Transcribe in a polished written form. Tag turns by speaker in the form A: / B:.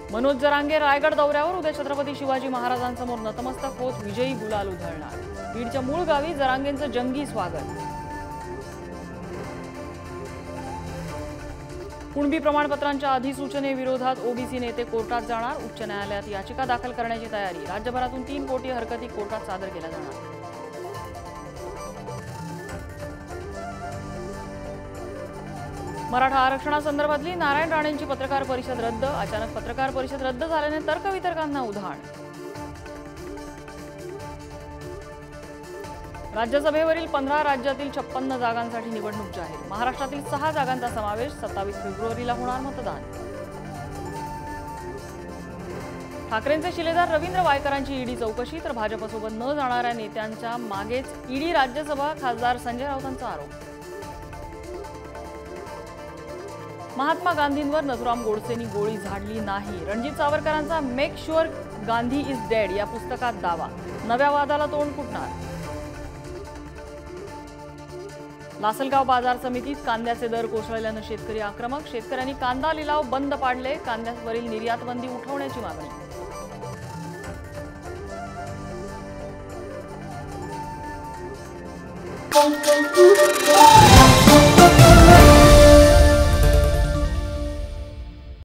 A: मनोज जरांगे रायगड दौऱ्यावर उद्या छत्रपती शिवाजी महाराजांसमोर नतमस्तक होत विजयी गुलाल उधळणार। बीडच्या मूळ गावी जरांगेंचं जंगी स्वागत। कुणबी प्रमाणपत्रांच्या अधिसूचनेविरोधात ओबीसी नेते कोर्टात जाणार। उच्च न्यायालयात याचिका दाखल करण्याची तयारी। राज्यभरातून 3 कोटी हरकती कोर्टात सादर केल्या जाणार। मराठा आरक्षणासंदर्भातली नारायण राणेंची पत्रकार परिषद रद्द। अचानक पत्रकार परिषद रद्द झाल्याने तर्कवितर्कांना उधाण। राज्यसभेवरील 15 राज्यातील 56 जागांसाठी निवडणूक जाहीर। महाराष्ट्रातील 6 जागांचा समावेश। 27 फेब्रुवारीला होणार मतदान। ठाकरेंचे शिलेदार रवींद्र वायकरांची ईडी चौकशी तर भाजपसोबत न जाणाऱ्या नेत्यांच्या मागेच ईडी। राज्यसभा खासदार संजय राऊतांचा आरोप। महात्मा गांधींवर नथुराम गोडसेंनी गोळी झाडली नाही। रणजित सावरकरांचा make sure Gandhi is dead या पुस्तकात दावा। नव्या वादाला तोंड फुटणार। लासलगाव बाजार समितीत कांद्याचे दर कोसळल्याने शेतकरी आक्रमक। शेतकऱ्यांनी कांदा लिलाव बंद पाडले। कांद्यावरील निर्यात बंदी उठवण्याची मागणी।